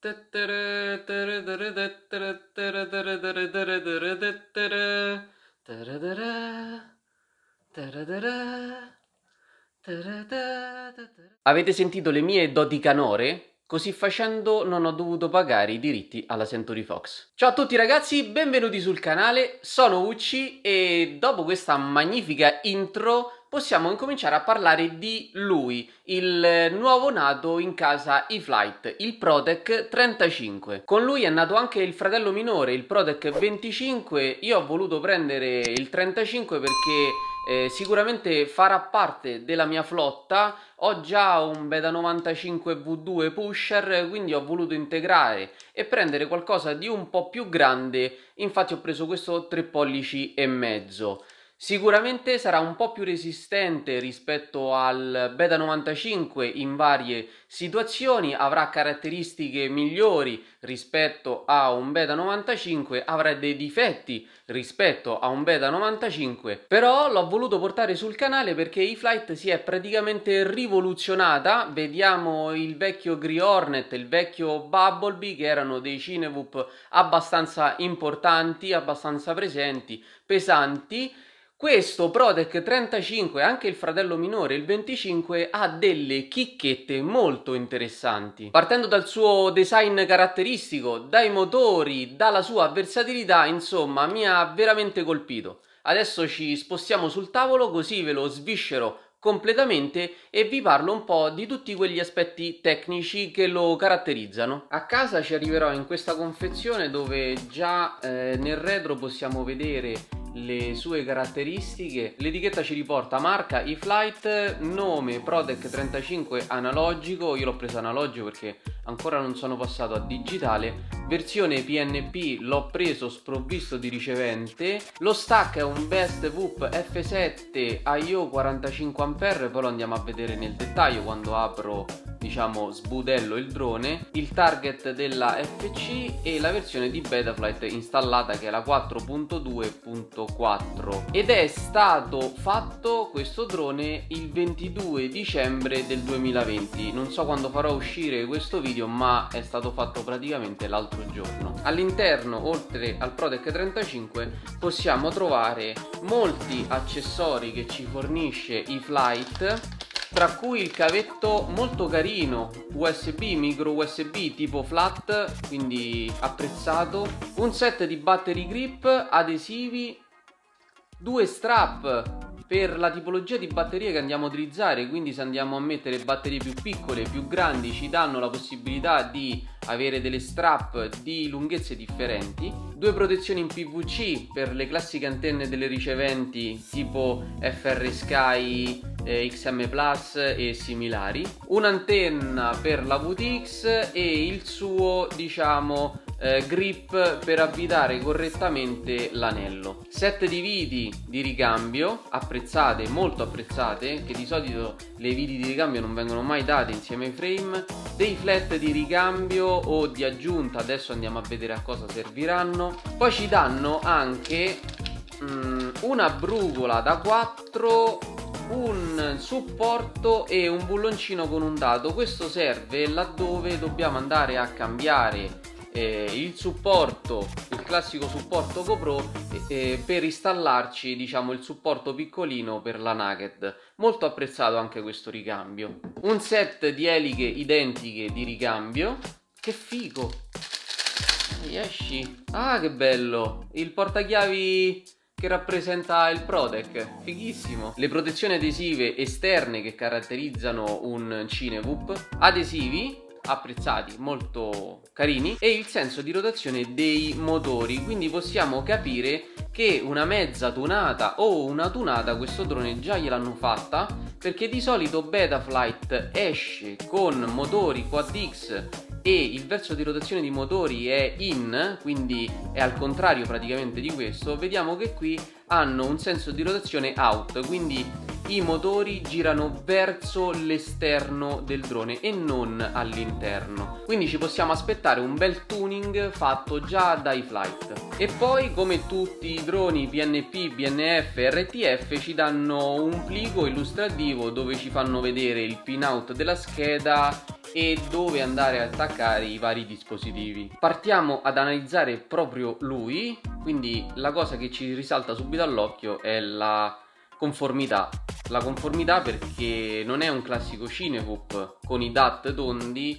Avete sentito le mie doti canore? Così facendo non ho dovuto pagare i diritti alla Century Fox. Ciao a tutti ragazzi, benvenuti sul canale, sono Ucci e dopo questa magnifica intro possiamo incominciare a parlare di lui, il nuovo nato in casa iFlight, il Protec 35. Con lui è nato anche il fratello minore, il Protec 25. Io ho voluto prendere il 35 perché sicuramente farà parte della mia flotta. Ho già un Beta 95 V2 pusher, quindi ho voluto integrare e prendere qualcosa di un po' più grande. Infatti ho preso questo 3 pollici e mezzo. Sicuramente sarà un po' più resistente rispetto al Beta 95 in varie situazioni, avrà caratteristiche migliori rispetto a un Beta 95, avrà dei difetti rispetto a un Beta 95, però l'ho voluto portare sul canale perché iFlight si è praticamente rivoluzionata. Vediamo il vecchio Green Hornet, il vecchio Bumblebee, che erano dei Cinewoop abbastanza importanti, abbastanza presenti, pesanti. Questo Protec 35, anche il fratello minore, il 25, ha delle chicchette molto interessanti. Partendo dal suo design caratteristico, dai motori, dalla sua versatilità, insomma, mi ha veramente colpito. Adesso ci spostiamo sul tavolo così ve lo sviscero completamente e vi parlo un po' di tutti quegli aspetti tecnici che lo caratterizzano. A casa ci arriverò in questa confezione dove già nel retro possiamo vedere le sue caratteristiche. L'etichetta ci riporta marca iFlight, nome Protec 35 analogico, io l'ho preso analogico perché ancora non sono passato a digitale, versione PNP l'ho preso sprovvisto di ricevente, lo stack è un Best Whoop F7 IO 45A, poi lo andiamo a vedere nel dettaglio quando apro, diciamo, sbudello il drone, il target della FC e la versione di Betaflight installata che è la 4.2.4 ed è stato fatto questo drone il 22 dicembre del 2020. Non so quando farò uscire questo video, ma è stato fatto praticamente l'altro giorno. All'interno, oltre al Protec 35, possiamo trovare molti accessori che ci fornisce iFlight, tra cui il cavetto molto carino USB, micro USB tipo flat, quindi apprezzato, un set di battery grip, adesivi, due strap per la tipologia di batterie che andiamo a utilizzare, quindi se andiamo a mettere batterie più piccole, più grandi, ci danno la possibilità di avere delle strap di lunghezze differenti, due protezioni in PVC per le classiche antenne delle riceventi tipo FR Sky, XM Plus e similari, un'antenna per la VTX e il suo, diciamo, grip per avvitare correttamente l'anello. Set di viti di ricambio apprezzate, molto apprezzate, che di solito le viti di ricambio non vengono mai date insieme ai frame, dei flat di ricambio o di aggiunta, adesso andiamo a vedere a cosa serviranno. Poi ci danno anche una brugola da 4, un supporto e un bulloncino con un dado. Questo serve laddove dobbiamo andare a cambiare il supporto, il classico supporto GoPro, per installarci, diciamo, il supporto piccolino per la Naked. Molto apprezzato anche questo ricambio. Un set di eliche identiche di ricambio. Che figo! Esci! Ah, che bello! Il portachiavi che rappresenta il Protec, fighissimo. Le protezioni adesive esterne che caratterizzano un Cinewoop, adesivi apprezzati, molto carini, e il senso di rotazione dei motori, quindi possiamo capire che una mezza tunata o una tunata questo drone già gliel'hanno fatta, perché di solito Betaflight esce con motori Quad X e il verso di rotazione di motori è in, quindi è al contrario praticamente di questo. Vediamo che qui hanno un senso di rotazione out, quindi i motori girano verso l'esterno del drone e non all'interno, quindi ci possiamo aspettare un bel tuning fatto già da iFlight. E poi, come tutti i droni PNP, BNF, RTF, ci danno un plico illustrativo dove ci fanno vedere il pinout della scheda e dove andare a attaccare i vari dispositivi. Partiamo ad analizzare proprio lui, quindi la cosa che ci risalta subito all'occhio è la conformità. La conformità perché non è un classico Cinecoop con i DAT tondi,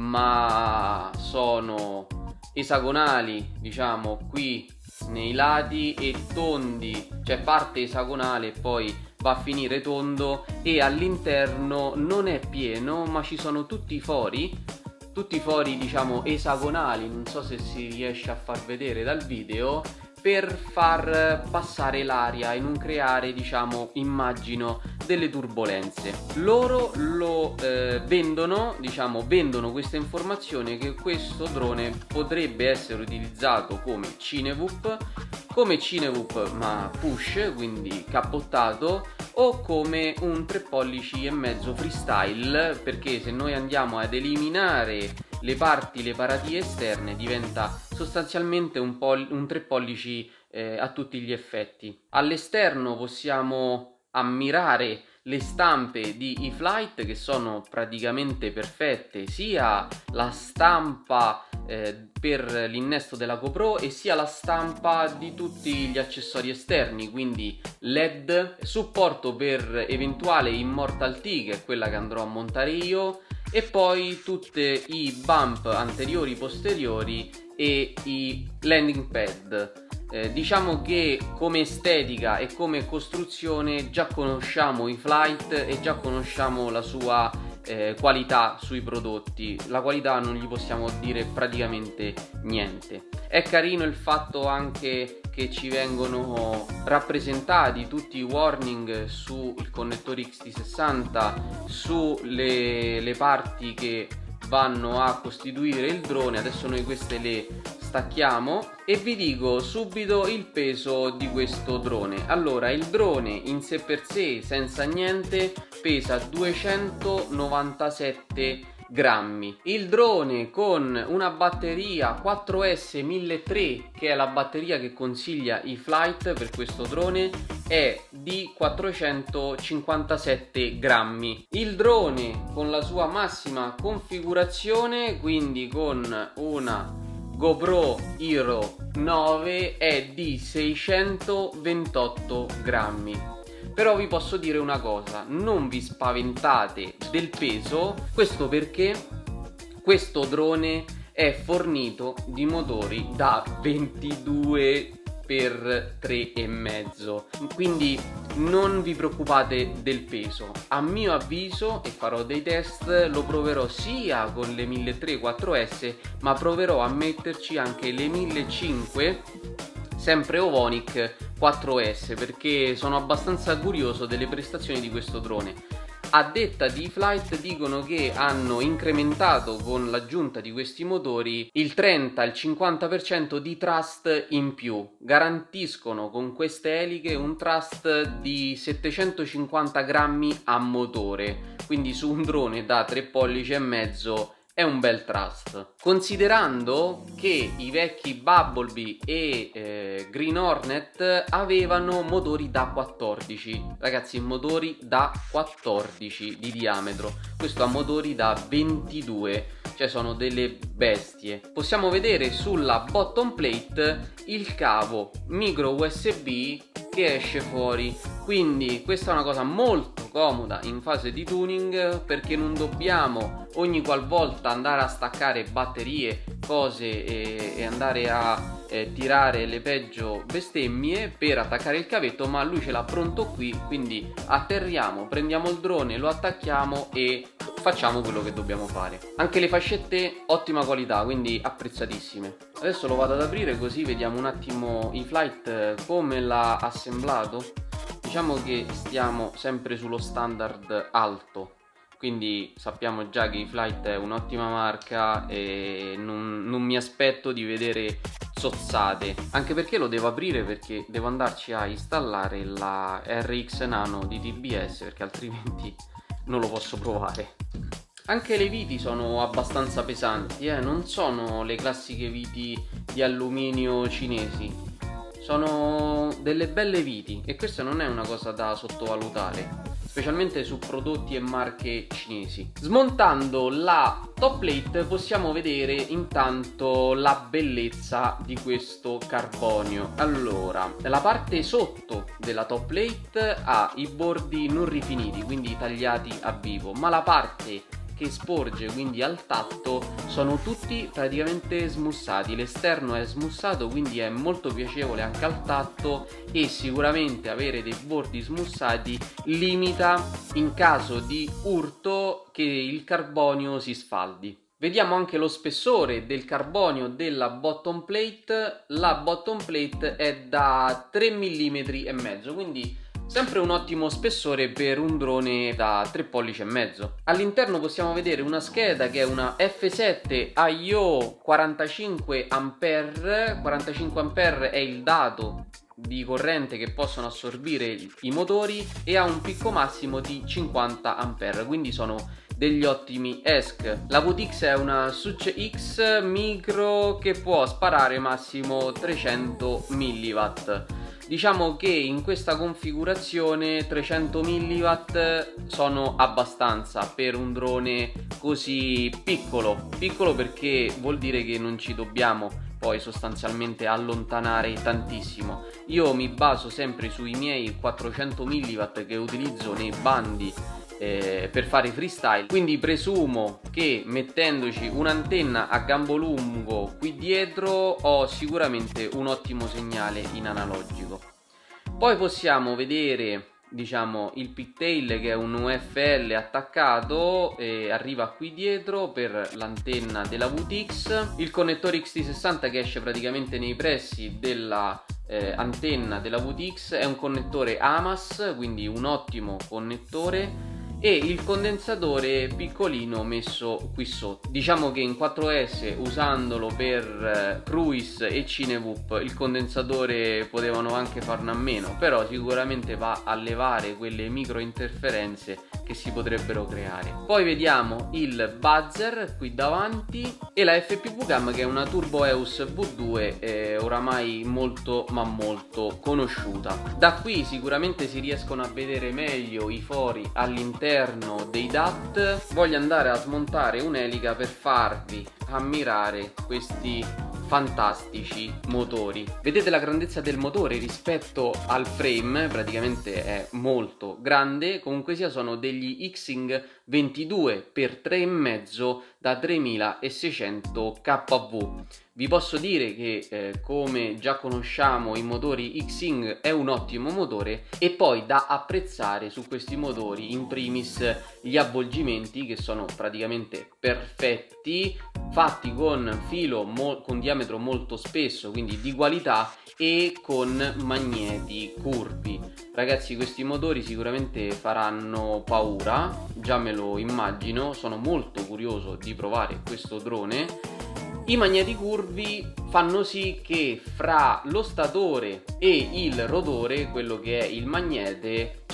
ma sono esagonali, diciamo, qui nei lati e tondi, cioè parte esagonale e poi va a finire tondo, e all'interno non è pieno ma ci sono tutti i fori diciamo esagonali, non so se si riesce a far vedere dal video, per far passare l'aria e non creare, diciamo, immagino delle turbolenze. Loro lo vendono questa informazione che questo drone potrebbe essere utilizzato come Cinecoop ma push, quindi cappottato, o come un 3,5 pollici freestyle, perché se noi andiamo ad eliminare le paratie esterne diventa sostanzialmente un 3 pollici a tutti gli effetti. All'esterno possiamo ammirare le stampe di eFlight che sono praticamente perfette, sia la stampa per l'innesto della GoPro e sia la stampa di tutti gli accessori esterni, quindi LED, supporto per eventuale Immortal T, che è quella che andrò a montare io, e poi tutti i bump anteriori, posteriori e i landing pad. Diciamo che come estetica e come costruzione già conosciamo eFlight e già conosciamo la sua qualità sui prodotti. La qualità non gli possiamo dire praticamente niente. È carino il fatto anche che ci vengono rappresentati tutti i warning sul connettore XT60, sulle parti che vanno a costituire il drone. Adesso noi queste le stacchiamo e vi dico subito il peso di questo drone. Allora, il drone in sé per sé, senza niente, pesa 297 grammi. Il drone con una batteria 4S 1300, che è la batteria che consiglia eFlight per questo drone, è di 457 grammi. Il drone con la sua massima configurazione, quindi con una GoPro Hero 9, è di 628 grammi. Però vi posso dire una cosa, non vi spaventate del peso, questo perché questo drone è fornito di motori da 22 per 3,5, quindi non vi preoccupate del peso. A mio avviso, e farò dei test, lo proverò sia con le 1300 4S, ma proverò a metterci anche le 1500 sempre Ovonic 4S, perché sono abbastanza curioso delle prestazioni di questo drone. A detta di eFlight dicono che hanno incrementato con l'aggiunta di questi motori il 30-50% di thrust in più. Garantiscono con queste eliche un thrust di 750 grammi a motore, quindi su un drone da 3,5 pollici è un bel thrust. Considerando che i vecchi Bumblebee e Green Hornet avevano motori da 14, ragazzi, motori da 14 di diametro, questo ha motori da 22, cioè sono delle bestie. Possiamo vedere sulla bottom plate il cavo micro USB che esce fuori, quindi questa è una cosa molto comoda in fase di tuning, perché non dobbiamo ogni qualvolta andare a staccare batterie, cose e andare a tirare le peggio bestemmie per attaccare il cavetto, ma lui ce l'ha pronto qui, quindi atterriamo, prendiamo il drone, lo attacchiamo e facciamo quello che dobbiamo fare. Anche le fascette ottima qualità, quindi apprezzatissime. Adesso lo vado ad aprire così vediamo un attimo eFlight come l'ha assemblato. Diciamo che stiamo sempre sullo standard alto, quindi sappiamo già che eFlight è un'ottima marca e non mi aspetto di vedere zozzate, anche perché lo devo aprire, perché devo andarci a installare la RX Nano di TBS, perché altrimenti non lo posso provare. Anche le viti sono abbastanza pesanti, non sono le classiche viti di alluminio cinesi, sono delle belle viti e questa non è una cosa da sottovalutare. specialmente su prodotti e marche cinesi. Smontando la top plate possiamo vedere intanto la bellezza di questo carbonio. Allora, la parte sotto della top plate ha i bordi non rifiniti, quindi tagliati a vivo, ma la parte che sporge, quindi al tatto, sono tutti praticamente smussati. L'esterno è smussato, quindi è molto piacevole anche al tatto, e sicuramente avere dei bordi smussati limita in caso di urto che il carbonio si sfaldi. Vediamo anche lo spessore del carbonio della bottom plate. La bottom plate è da 3,5 mm, quindi sempre un ottimo spessore per un drone da 3,5 pollici. All'interno possiamo vedere una scheda che è una F7 IO 45 A. 45 A è il dato di corrente che possono assorbire i motori, e ha un picco massimo di 50 A, quindi sono degli ottimi ESC. La VTX è una Such X micro che può sparare massimo 300 mW. Diciamo che in questa configurazione 300 mW sono abbastanza per un drone così piccolo, perché vuol dire che non ci dobbiamo poi sostanzialmente allontanare tantissimo. Io mi baso sempre sui miei 400 mW che utilizzo nei bandi per fare freestyle, quindi presumo che mettendoci un'antenna a gambo lungo qui dietro ho sicuramente un ottimo segnale in analogico. Poi possiamo vedere, diciamo, il pigtail che è un UFL attaccato e arriva qui dietro per l'antenna della VTX, il connettore XT60 che esce praticamente nei pressi della antenna della VTX, è un connettore AMAS, quindi un ottimo connettore, e il condensatore piccolino messo qui sotto. Diciamo che in 4S, usandolo per cruise e cinewoop, il condensatore potevano anche farne a meno, però sicuramente va a levare quelle micro interferenze che si potrebbero creare. Poi vediamo il buzzer qui davanti e la FPV cam, che è una Turbo EOS V2 oramai molto ma molto conosciuta. Da qui sicuramente si riescono a vedere meglio i fori all'interno dei DAT. Voglio andare a smontare un'elica per farvi ammirare questi fantastici motori. Vedete la grandezza del motore rispetto al frame, praticamente è molto grande. Comunque sia, sono degli Xing 22x3,5 da 3600 kV. Vi posso dire che come già conosciamo i motori Xing, è un ottimo motore, e poi da apprezzare su questi motori in primis gli avvolgimenti, che sono praticamente perfetti, fatti con filo con diametro molto spesso, quindi di qualità, e con magneti curvi. Ragazzi, questi motori sicuramente faranno paura, già me lo immagino, sono molto curioso di provare questo drone. I magneti curvi fanno sì che fra lo statore e il rotore, quello che è il magnete,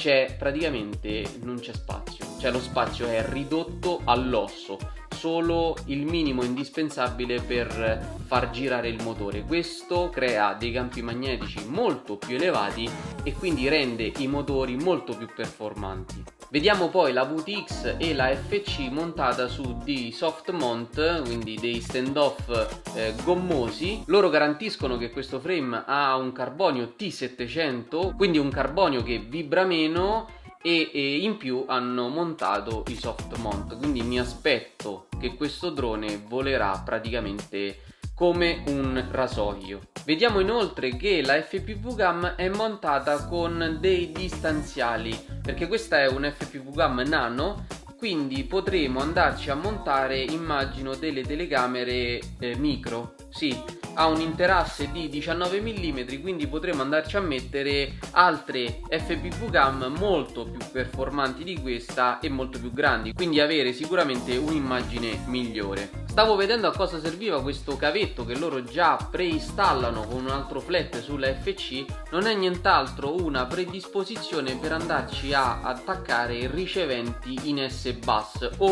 non c'è spazio, cioè lo spazio è ridotto all'osso, solo il minimo indispensabile per far girare il motore. Questo crea dei campi magnetici molto più elevati e quindi rende i motori molto più performanti. Vediamo poi la VTX e la FC montata su dei soft mount, quindi dei stand-off gommosi. Loro garantiscono che questo frame ha un carbonio T700, quindi un carbonio che vibra meno, e in più hanno montato i soft mount, quindi mi aspetto che questo drone volerà praticamente come un rasoio. Vediamo inoltre che la FPV cam è montata con dei distanziali, perché questa è un FPV cam nano, quindi potremo andarci a montare, immagino, delle telecamere micro. Sì, ha un interasse di 19 mm, quindi potremo andarci a mettere altre FPV cam molto più performanti di questa e molto più grandi, quindi avere sicuramente un'immagine migliore. Stavo vedendo a cosa serviva questo cavetto che loro già preinstallano con un altro flat sulla FC. Non è nient'altro una predisposizione per andarci a attaccare riceventi in S-Bus o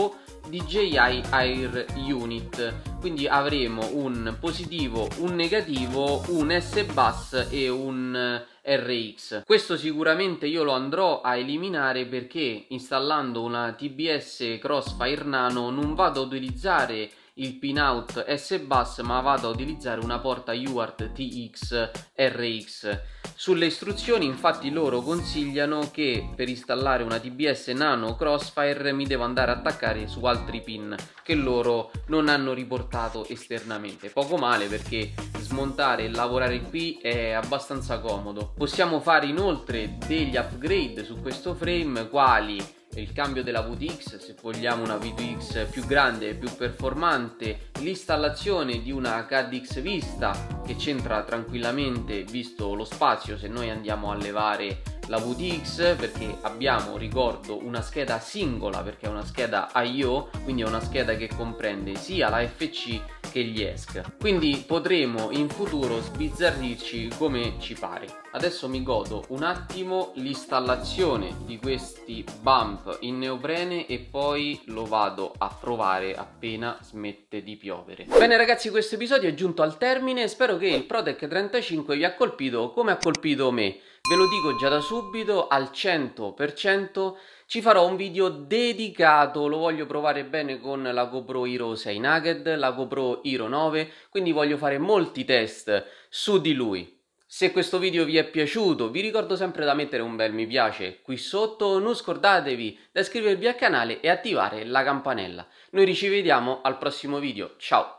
DJI Air Unit, quindi avremo un positivo, un negativo, un S-Bus e un RX. Questo sicuramente io lo andrò a eliminare perché installando una TBS Crossfire Nano non vado ad utilizzare il pinout S-Bus ma vado a utilizzare una porta UART TX RX. Sulle istruzioni infatti loro consigliano che per installare una TBS Nano Crossfire mi devo andare a attaccare su altri pin che loro non hanno riportato esternamente. Poco male perché smontare e lavorare qui è abbastanza comodo. Possiamo fare inoltre degli upgrade su questo frame, quali il cambio della VTX se vogliamo una VTX più grande e più performante, l'installazione di una CADX Vista che c'entra tranquillamente visto lo spazio se noi andiamo a levare la VTX, perché abbiamo, ricordo, una scheda singola perché è una scheda I/O, quindi è una scheda che comprende sia la FC che gli ESC, quindi potremo in futuro sbizzarrirci come ci pare. Adesso mi godo un attimo l'installazione di questi bump in neoprene e poi lo vado a provare appena smette di piovere. Bene ragazzi, questo episodio è giunto al termine, spero che il ProTech 35 vi ha colpito come ha colpito me. Ve lo dico già da subito, al 100% ci farò un video dedicato, lo voglio provare bene con la GoPro Hero 6 Naked, la GoPro Hero 9, quindi voglio fare molti test su di lui. Se questo video vi è piaciuto, vi ricordo sempre da mettere un bel mi piace qui sotto, non scordatevi di iscrivervi al canale e attivare la campanella. Noi ci vediamo al prossimo video, ciao!